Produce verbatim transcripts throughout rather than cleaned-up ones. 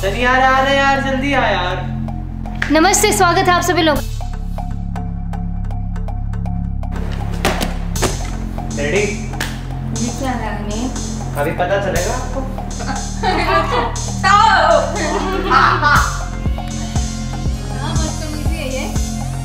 चल यार आ रहे यार, जल्दी आ यार। नमस्ते, स्वागत है आप सभी लोग। रेडी? ये क्या है हमें? अभी पता चलेगा आपको। बदतमीजी है ये।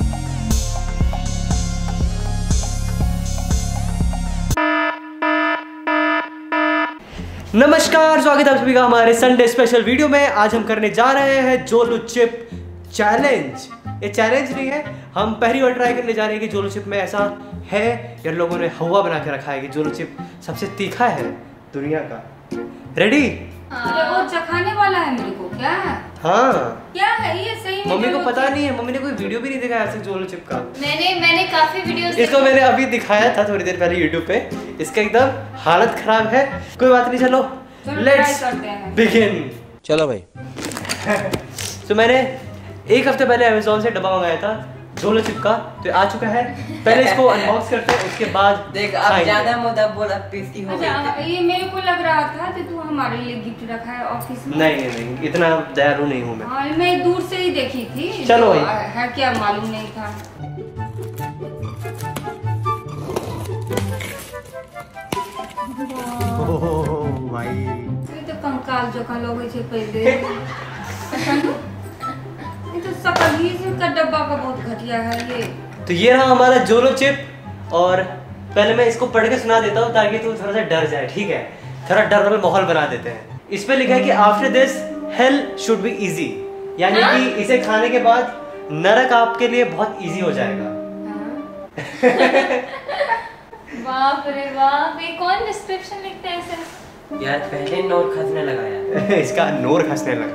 नमस्कार, स्वागत है आप सभी का हमारे संडे स्पेशल वीडियो में। आज हम करने जा रहे हैं जोलो चिप चैलेंज। ये चैलेंज नहीं है, हम पहली बार ट्राई करने जा रहे हैं कि जोलो चिप में ऐसा है। यार लोगों ने हवा बना के रखा है कि जोलो चिप सबसे तीखा है दुनिया का। रेडी? अरे वो चखाने वाला है मेरे को क्या? हाँ। क्या है ये? सही में मम्मी को जोलो पता चिप? नहीं है, मम्मी ने कोई वीडियो भी नहीं दिखाया ऐसे जोलो चिप का। मैंने मैंने काफी वीडियोस इसको मैंने अभी दिखाया था थोड़ी देर पहले यूट्यूब पे। इसका एकदम हालत खराब है। कोई बात नहीं, चलो लेट्स बिगिन। चलो भाई। तो मैंने एक हफ्ते पहले अमेज़न से डब्बा मंगाया था जोलो चिप का, तो आ चुका है। पहले इसको अनबॉक्स करते हैं, उसके बाद देख अब ज्यादा मुद्दा बोला टेस्टी हो अच्छा, गई। ये मेरे को लग रहा था कि तू हमारे लिए गिफ्ट रखा है ऑफिस में। नहीं नहीं नहीं, इतना दयालु नहीं हूँ मैं। हाँ, मैं दूर से ही देखी थी। चलो तो भाई। है क्या मालूम नहीं था। ओह भाई, ये तो कंकाल जोखा लोगे छे पहले। ये तो सकल ही का डब्बा का बहुत घटिया है ये। तो ये रहा हमारा जोलो चिप। और पहले मैं इसको पढ़ के सुना देता हूँ ताकि तू थोड़ा सा डर जाए, ठीक है? थोड़ा डर वाला माहौल बना देते हैं। इस पे लिखा है कि after this hell should be easy, यानी कि इसे खाने के बाद नरक आपके लिए बहुत इजी हो जाएगा। बाप रे बाप, ये कौन डिस्क्रिप्शन लिखता है ऐसे? यार पहले नोट खसने लगाया। इसका नोर खसने लगा।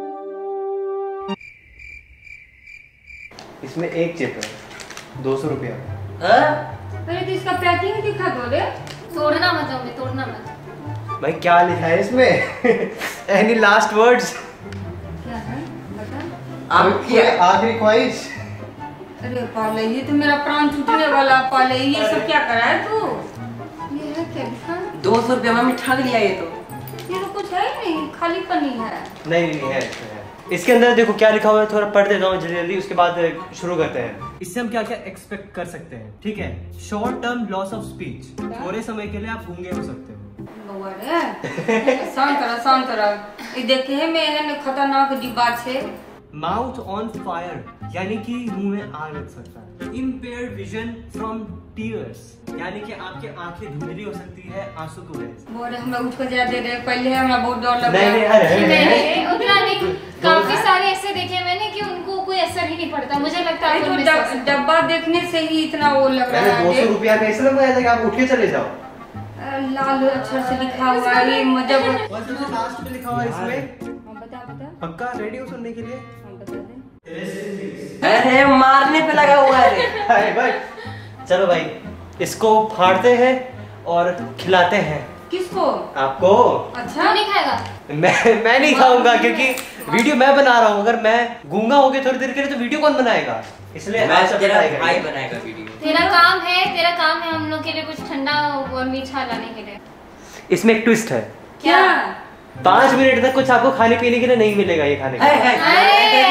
इसमें एक चिप है, दो सौ रुपया। अरे तो इसका पैकिंग दिखा दो रे। तोड़ना मत जाओगे, तोड़ना मत। भाई क्या लिखा है इसमें? Any last words? क्या है बता। आपकी आखिरी ख्वाहिश? अरे पाले, ये तो मेरा प्राण छूटने वाला। पाले ये सब क्या करा है तू? ये है क्या दिखा? दो सौ रुपया मम्मी ठग लिया ये तो। ये तो कुछ है ही नहीं, खाली पन्नी है। नहीं नहीं है, इसमें है। इसके अंदर देखो क्या लिखा हुआ है, थोड़ा पढ़ देता हूँ जल्दी जल्दी, उसके बाद शुरू करते हैं। इससे हम क्या क्या एक्सपेक्ट कर सकते हैं, ठीक है? Short term loss of speech, थोड़े समय के लिए आप गूंगे हो सकते हो। बउआ रे, शांत रह शांत रह। ये देखे है मैं एहन खतरनाक डिब्बा छे। माउथ ऑन फायर, यानी कि मुंह में आग लग सकता है। इम्पेयर्ड विजन फ्रॉम टीयर्स, यानी कि आपकी आंखें धुंधली हो सकती है आंसू की वजह से। बोरे हमें उठ के जा दे रे, पहले हमरा बहुत डर लग नहीं नहीं, रहा है। अरे नहीं नहीं, उतना नहीं। काफी सारे ऐसे देखे मैंने कि उनको कोई असर ही नहीं पड़ता। मुझे लगता है ये तो डब- डब्बा देखने से ही इतना वो लग रहा मैंने दो सौ है। रुपया का इसलिए मंगाया था कि आप उठ के चले जाओ। लाल अक्षर से लिखा हुआ है ये मतलब। लास्ट में लिखा हुआ है इसमें। हाँ, बता बता। पक्का रेडी हो सुनने के लिए? हाँ, बता दे। अरे मारने पे लगा हुआ है रे। हाय भाई, चलो भाई इसको फाड़ते हैं और खिलाते हैं। किसको? आपको। अच्छा नहीं खाएगा। मैं मैं नहीं खाऊंगा क्योंकि वीडियो मैं बना रहा हूँ। अगर मैं गूंगा हो गया थोड़ी देर के लिए तो वीडियो कौन बनाएगा? इसलिए मैं आप सब तेरा ट्राई भाई करिए। बनाएगा वीडियो। तेरा काम है, तेरा काम है हम लोग के लिए कुछ ठंडा और मीठा लाने के लिए। इसमें एक ट्विस्ट है। क्या? पाँच मिनट तक कुछ आपको खाने पीने के लिए नहीं मिलेगा ये खाने के हाय, लिए। हाय, हाय।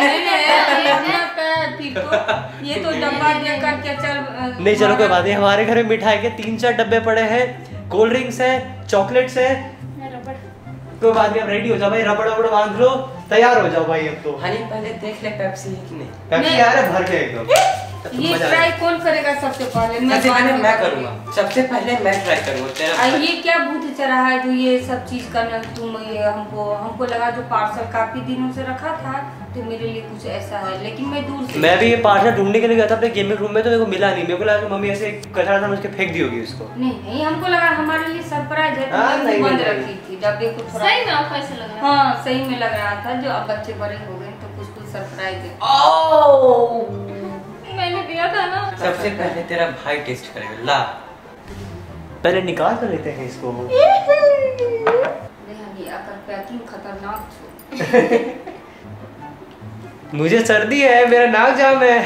ये तो डब्बा देख करके चल। नहीं चलो कोई बात नहीं, हमारे घर में मिठाई के तीन चार डब्बे पड़े हैं, कोल्ड ड्रिंक्स है, चॉकलेट्स है। रबड़। कोई बात नहीं, अब रेडी हो जाओ भाई, रबड़ रबड़ बांध लो, तैयार हो जाओ भाई अब तो। हनी पहले देख ले पेप्सी है कि नहीं। पेप्सी आ रहा है भर के एकदम। ये ट्राई कौन करेगा सबसे पहले? सबसे पहले मैं करूंगा। सबसे पहले मैं ट्राई करूंगा तेरा। आ, ये क्या भूत चढ़ा है जो ये सब चीज करना? तुम ये हमको हमको लगा जो पार्सल काफी दिनों से रखा था तो मेरे लिए कुछ ऐसा है, लेकिन मैं दूर से। मैं भी ये पार्सल ढूंढने के लिए गया था अपने गेमिंग रूम में, तो मेरे को मिला नहीं। मेरे को लगा कि मम्मी ऐसे कचरा था उसके फेंक दी होगी उसको। नहीं नहीं, हमको लगा हमारे लिए सरप्राइज है तो हाँ, मैं नहीं, बंद नहीं, रखी थी डब्बे को थोड़ा। सही में आपको ऐसा लग रहा है? हाँ सही में लग रहा था, जो अब बच्चे बड़े हो गए तो कुछ कुछ सरप्राइज है। ओह, मैंने दिया था ना। सबसे पहले तेरा भाई टेस्ट करेगा। ला पहले निकाल कर लेते हैं इसको। ये अगर पैकिंग खतरनाक छो। मुझे सर्दी है, मेरा नाक जाम है।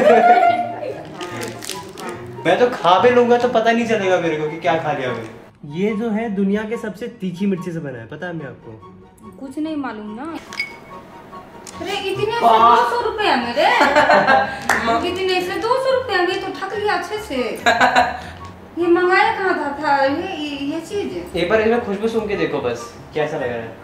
मैं तो खा भी लूंगा तो पता नहीं चलेगा मेरे को कि क्या खा लिया मैंने। ये जो है दुनिया के सबसे तीखी मिर्ची से बना है, पता है मैं आपको? कुछ नहीं मालूम ना। दो सौ रुपया मेरे कितने से दो सौ रुपया में तो ठग लिया अच्छे से। ये मंगाया कहाँ था, था ये ये चीज। एक बार इसमें खुशबू सूंघ के देखो बस कैसा लग रहा है।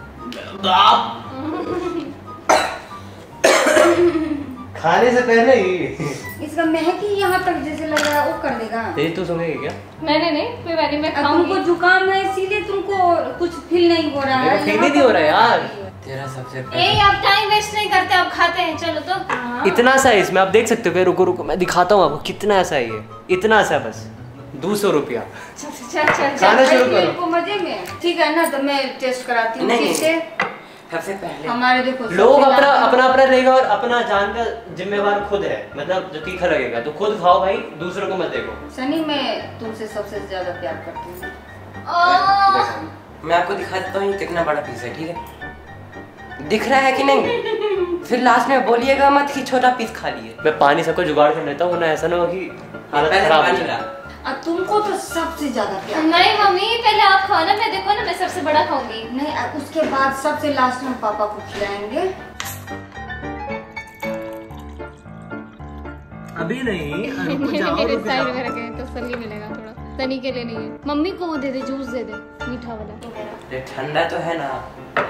खाने से पहले ही इसका महक ही यहाँ तक जैसे लग रहा है वो कर देगा। तेज तू सूंघेगी क्या? मैंने नहीं, कोई बात नहीं, मैं खाऊंगी। तुमको जुकाम है इसीलिए तुमको कुछ फील नहीं हो रहा है। फील नहीं हो रहा है यार। तेरा सबसे ए आप टाइम वेस्ट नहीं करते, आप खाते हैं, चलो तो। इतना सा है इसमें, आप देख सकते हो। रुको रुको मैं दिखाता हूँ आपको कितना सा है ये। इतना सा बस दो सौ रुपया। चल चल चल खाना शुरू करो। को मजे में ठीक है ना, तो मैं टेस्ट कराती हूँ। नहीं, से सबसे पहले हमारे देखो लोग अपना अपना अपना लेगा और अपना जान का जिम्मेवार खुद है। मतलब जो तीखा लगेगा तो खुद खाओ भाई, दूसरों को मत देखो। सनी मैं तुमसे सबसे ज्यादा प्यार करती हूँ। मैं आपको दिखा देता हूँ कितना बड़ा पीस है, ठीक है? दिख रहा है कि नहीं? फिर लास्ट में बोलिएगा मत कि छोटा पीस खा लिए। मैं पानी सबको जुगाड़ कर लेता हूँ ना, ऐसा ना हो कि हालत खराब हो जाए। और तुमको तो सबसे ज्यादा प्यार। नहीं मम्मी पहले आप खाओ ना, मैं देखो ना मैं सबसे बड़ा खाऊंगी। नहीं उसके बाद सबसे लास्ट में पापा को खिलाएंगे। अभी नहीं मेरे साइड में रखे तसल्ली मिलेगा थोड़ा। सनी के लिए नहीं है, मम्मी को वो दे दे, जूस दे दे मीठा वाला। ये ठंडा तो है ना।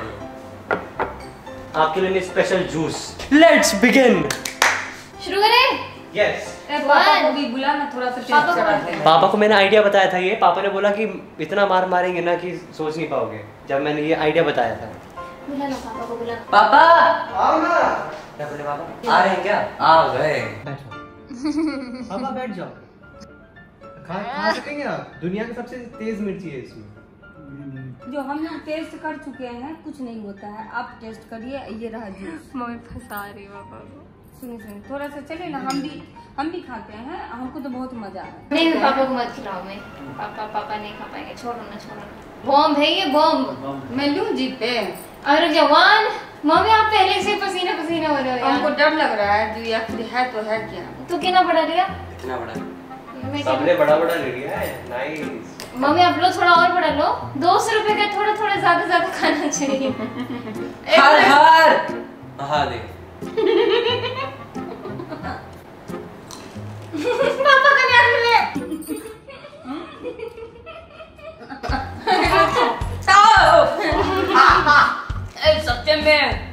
आपके लिए स्पेशल जूस। Let's begin. शुरू करें? यस। पापा को भी बुला ना, थोड़ा सा टेस्ट कराते हैं। पापा को मैंने आइडिया बताया था ये। पापा ने बोला कि इतना मार मारेंगे ना कि सोच नहीं पाओगे, जब मैंने ये आइडिया बताया था। बुला लो पापा को, बुला। पापा आओ ना। क्या बोले पापा? आ रहे हैं क्या? आ गए। बैठो पापा, बैठ जाओ। खा खा सकेंगे आप? दुनिया की सबसे तेज मिर्ची है इसमें। जो हम लोग टेस्ट कर चुके हैं कुछ नहीं होता है, आप टेस्ट करिए। ये रहा जूस। मम्मी फंसा रही पापा को। सुनिए सुनिए थोड़ा सा चले ना, हम भी हम भी खाते हैं, हमको तो बहुत मजा है। नहीं पापा को मत खिलाओ, मैं पापा पापा नहीं खा पाएंगे, छोड़ो ना छोड़ो ना। बॉम्ब है ये, बॉम्ब। मैं लूं जीप पे? और जवान मम्मी आप पहले से पसीना पसीना हो रहे हो यार। हमको डर लग रहा है, जो आखिर है तो है क्या। तू कितना बड़ा लिया? इतना बड़ा। मैं सबने बड़ा बड़ा ले लिया है। नाइस। मम्मी आप लोग थोड़ा और बड़ा लो। दो सौ रुपए का थोड़ा थोड़ा ज्यादा ज्यादा खाना चाहिए। हर हर महादेव। पापा का नाम ले। सच्चे में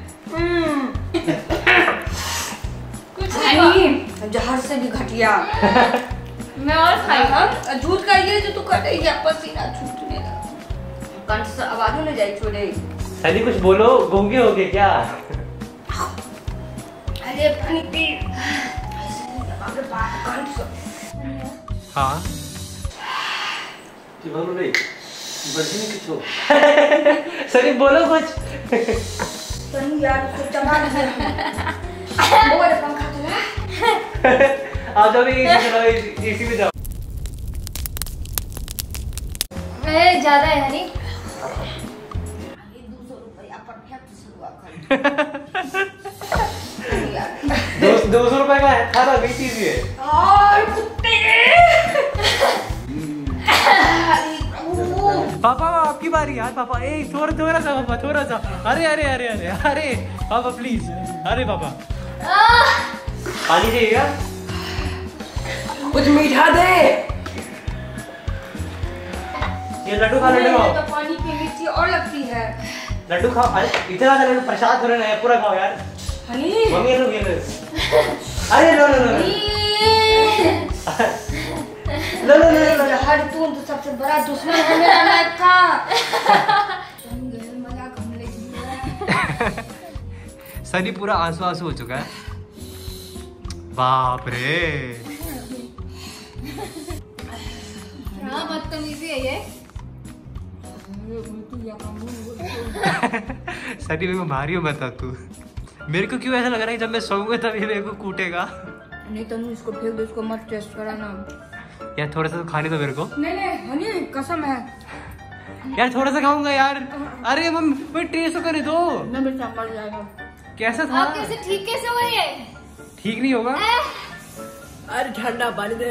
कुछ नहीं, जहर से भी घटिया। मैं और खाई। झूठ का ये जो तू कर रही है, पसीना छूटने लगा, कंठ से आवाज न जाए छोड़े। सनी कुछ बोलो, गूंगे हो गए क्या? अरे पानी पी। हाँ कि बोलो नहीं बड़ी नहीं कुछ हो। सनी बोलो कुछ। सनी यार उसको चबा दिया। वो वाला पंखा चला। आप जब एसी चलाओ, एसी में जाओ। मैं ज्यादा है हनी। दो सौ रुपया परफेक्ट शुरुआत दो दो सौ रुपए का है, खाना भी चीज है। और कुत्ते। पापा आपकी बारी यार। पापा ए थोड़ा थोड़ा सा पापा, थोड़ा सा। अरे अरे अरे अरे अरे पापा प्लीज। अरे पापा पानी चाहिएगा? कुछ मीठा दे। ये लड्डू खा, लड्डू खाओ। तो पानी की मिर्ची और लगती है। लड्डू खाओ। अरे इतना सा लड्डू प्रसाद थोड़ा ना है, पूरा खाओ यार। हनी मम्मी लोग ये लो। अरे लो लो लो लो लो लो लो। हर तू तो सबसे बड़ा दुश्मन है मेरा लाइफ का। मजाक हम ले। सनी पूरा आंसू आंसू हो चुका है। बाप रे। हाँ बदतमीजी है ये। सनी मेरे को भारी हो बता तू। मेरे को क्यों ऐसा लग रहा है जब मैं सोऊंगा तभी मेरे को कूटेगा। नहीं तनु इसको फेंक दो, इसको मत टेस्ट कराना यार। थोड़ा सा तो खाने दो मेरे को। नहीं नहीं हनी कसम है यार थोड़ा सा खाऊंगा यार। अरे मम्मी टेस्ट तो करने दो। ना बेटा मर जाएगा। कैसा था? आप कैसे ठीक कैसे हो रही है? ठीक नहीं होगा। अरे ठंडा पानी दे।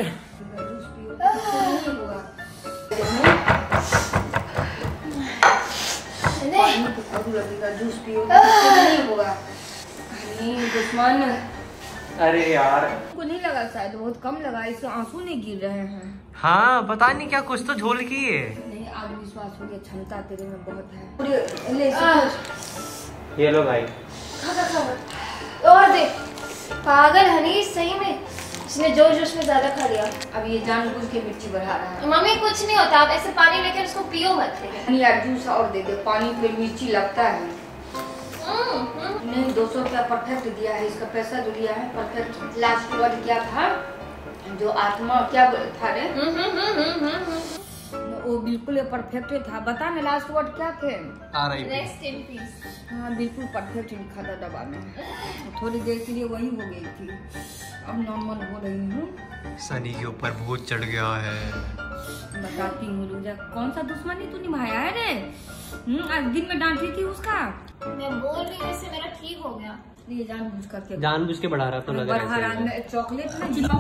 जूस पियो नहीं होगा। दुश्मन। अरे यार को नहीं लगा, शायद बहुत कम लगा, इसके आंसू नहीं गिर रहे हैं। हाँ पता नहीं क्या, कुछ तो झोल की है। नहीं, आत्मविश्वास हो गया, क्षमता तेरे में बहुत है। ले इसको। ये लो भाई। और दे। पागल हनीश, सही में इसने जोश जोश में ज्यादा खा लिया। अब ये जानबूझ के मिर्ची बढ़ा रहा है। मम्मी कुछ नहीं होता, आप ऐसे पानी लेकर उसको पियो मत। नहीं यार, जूस और दे दे, पानी पे मिर्ची लगता है। नहीं, दो सौ रुपया परफेक्ट दिया है, इसका पैसा जो लिया है परफेक्ट। लास्ट वर्ड क्या था, जो आत्मा क्या था रे? वो बिल्कुल परफेक्ट था। बता ना लास्ट वर्ड क्या थे? Rest in peace. हाँ बिल्कुल परफेक्ट लिखा था दवा में। थोड़ी देर के लिए वही हो गई थी, अब नॉर्मल हो रही हूँ। सनी के ऊपर भूत चढ़ गया है। बताती हूँ, रुक जा। कौन सा दुश्मनी तू निभाया है रे? आज दिन में डांटी थी उसका। मैं बोल रही हूँ इससे मेरा ठीक हो गया। ये जानबूझ करके जानबूझ के बढ़ा रहा तो लग रहा है। चॉकलेट में जिला।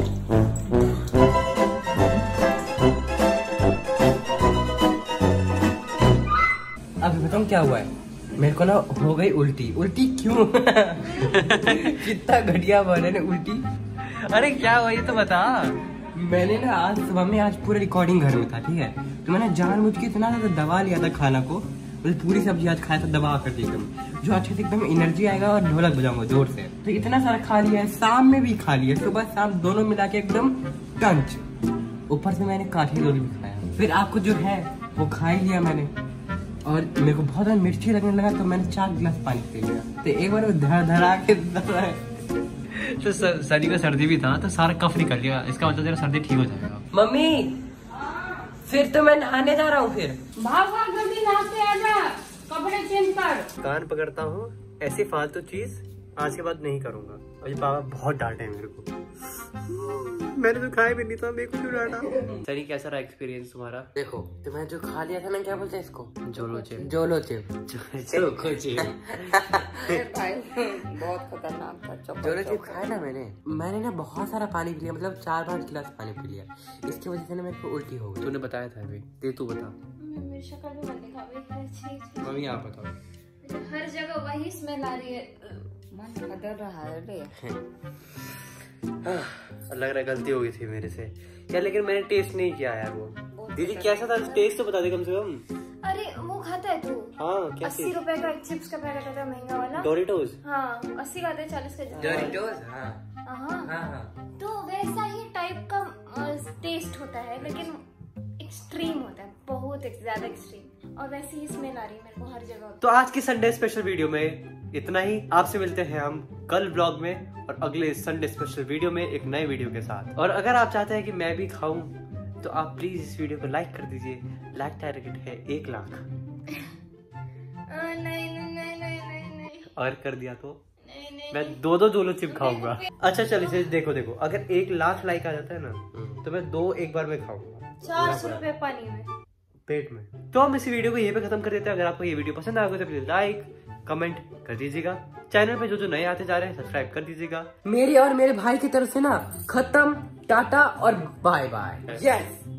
अब बताऊँ क्या हुआ है, मेरे को ना हो गई उल्टी। उल्टी क्यों? कितना घटिया बने ने उल्टी। अरे क्या हुआ ये तो बता। मैंने ना आज सुबह में, आज पूरा रिकॉर्डिंग घर में था, ठीक है, तो मैंने जानबूझ के इतना ज़्यादा दबा लिया था खाना को, मतलब पूरी सब्जी आज खाया था दबा कर दी एकदम, जो अच्छे से एकदम एनर्जी आएगा और ढोलक बजाऊंगा जोर से। तो इतना सारा खा लिया है, शाम में भी खा लिया, सुबह शाम दोनों मिला के एकदम टंच। ऊपर से मैंने काठी रोल भी खाया, फिर आपको जो है वो खा ही लिया मैंने, और मेरे को बहुत ज्यादा मिर्ची लगने लगा, तो मैंने चार गिलास पानी पी लिया। तो एक बार धर धरा के तो सनी को सर्दी भी था, तो सारा कफ निकल गया, इसका मतलब तेरा सर्दी ठीक हो जाएगा। मम्मी फिर तो मैं नहाने जा रहा हूँ। फिर भाग भाग जल्दी नहा के आ जा, कपड़े चेंज कर। कान पकड़ता हूँ, ऐसी फालतू चीज आज के बाद नहीं करूंगा। अभी बाबा बहुत डांटे मेरे को, मैंने तो खाया भी नहीं था, मेरे को क्यों डांटा। सनी कैसा रहा एक्सपीरियंस तुम्हारा? देखो, तो मैं जो खा लिया था ना, क्या बोलते हैं इसको, Jolo chip. Jolo chip. Jolo chip भाई बहुत खतरनाक था। जोलो चिप खाया ना मैंने मैंने ना बहुत सारा पानी पी लिया, मतलब चार पाँच गिलास पानी पी लिया, इसकी वजह से ना मेरे को उल्टी हो गई। तूने बताया था अभी, दे तू बता। मेरी शक्ल भी मत दिखा भाई, अच्छी अच्छी। मम्मी आप बताओ। हर जगह वही स्मेल आ रही है। मन बदल रहा है रे। लग रहा है गलती हो गई थी मेरे से यार, लेकिन मैंने टेस्ट नहीं किया यार वो। दीदी कैसा था, टेस्ट तो बता दे कम से कम। अरे वो खाता है तू? हाँ क्या अस्सी रुपए का एक चिप्स का पैकेट आता है, महंगा वाला। डोरिटोस। हाँ अस्सी का आता है, चालीस का। डोरिटोस। हाँ हाँ हाँ हाँ। तो वैसा ही टाइप का टेस्ट होता है, लेकिन एक्सट्रीम होता है, बहुत ज्यादा एक्सट्रीम, और वैसे ही स्मेल आ रही है मेरे को हर जगह। तो आज की संडे स्पेशल वीडियो में इतना ही। आपसे मिलते हैं हम कल ब्लॉग में और अगले संडे स्पेशल वीडियो में एक नए वीडियो के साथ। और अगर आप चाहते हैं कि मैं भी खाऊं तो आप प्लीज इस वीडियो को लाइक कर दीजिए। लाइक टारगेट है एक लाख। नहीं नहीं नहीं नहीं नहीं। और कर दिया तो नहीं, नहीं, मैं दो दो जोलो चिप खाऊंगा। अच्छा चलिए देखो देखो, अगर एक लाख लाइक आ जाता है ना, तो मैं दो एक बार में खाऊंगा। चार सौ रुपए पानी में, पेट में। तो हम इस वीडियो को यहीं पे खत्म कर देते हैं। अगर आपको ये वीडियो पसंद आएगा तो प्लीज लाइक कमेंट कर दीजिएगा। चैनल पे जो जो नए आते जा रहे हैं सब्सक्राइब कर दीजिएगा। मेरे और मेरे भाई की तरफ से ना खत्म, टाटा और बाय बाय। यस।